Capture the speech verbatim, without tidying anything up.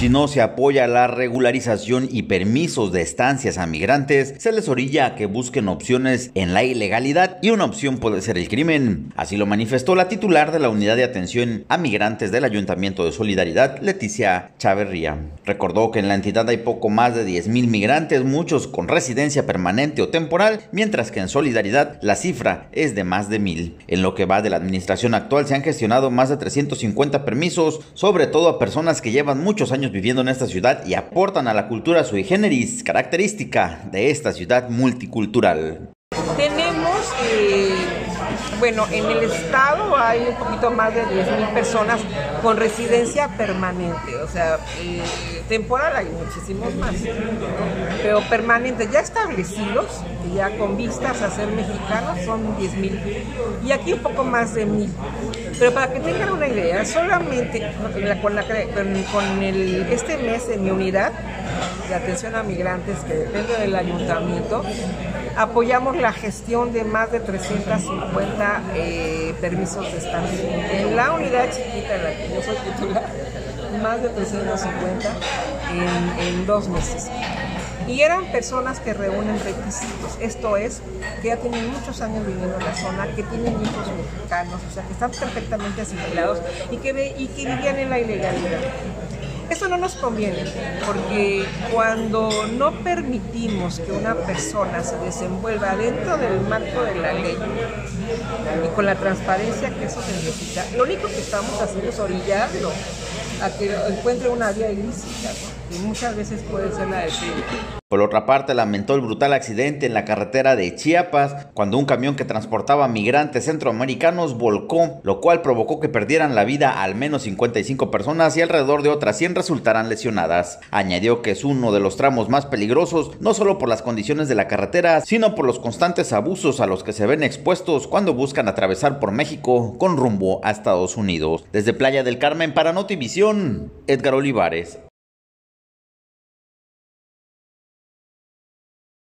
Si no se apoya la regularización y permisos de estancias a migrantes, se les orilla a que busquen opciones en la ilegalidad y una opción puede ser el crimen. Así lo manifestó la titular de la Unidad de Atención a Migrantes del Ayuntamiento de Solidaridad, Leticia Chaverría. Recordó que en la entidad hay poco más de diez mil migrantes, muchos con residencia permanente o temporal, mientras que en Solidaridad la cifra es de más de mil. En lo que va de la administración actual se han gestionado más de trescientos cincuenta permisos, sobre todo a personas que llevan muchos años viviendo en esta ciudad y aportan a la cultura sui generis, característica de esta ciudad multicultural. Tenemos, eh, bueno, en el estado hay un poquito más de diez mil personas con residencia permanente, o sea, eh, temporal hay muchísimos más, pero permanentes ya establecidos, ya con vistas a ser mexicanos, son diez mil, y aquí un poco más de mil. Pero para que tengan una idea, solamente con, la, con, con el, este mes en mi unidad de atención a migrantes, que depende del ayuntamiento, apoyamos la gestión de más de trescientos cincuenta eh, permisos de estancia. En la unidad chiquita en la que yo soy titular, más de trescientos cincuenta en, en dos meses. Y eran personas que reúnen requisitos, esto es, que ya tienen muchos años viviendo en la zona, que tienen hijos mexicanos, o sea, que están perfectamente asimilados y que, ve, y que vivían en la ilegalidad. Esto no nos conviene, porque cuando no permitimos que una persona se desenvuelva dentro del marco de la ley y con la transparencia que eso se necesita, lo único que estamos haciendo es orillarlo a que encuentre una vía ilícita, ¿no? Y muchas veces puede ser la del crimen. Por otra parte, lamentó el brutal accidente en la carretera de Chiapas, cuando un camión que transportaba migrantes centroamericanos volcó, lo cual provocó que perdieran la vida al menos cincuenta y cinco personas y alrededor de otras cien resultaran lesionadas. Añadió que es uno de los tramos más peligrosos, no solo por las condiciones de la carretera, sino por los constantes abusos a los que se ven expuestos cuando buscan atravesar por México con rumbo a Estados Unidos. Desde Playa del Carmen para Notivisión, Edgar Olivares.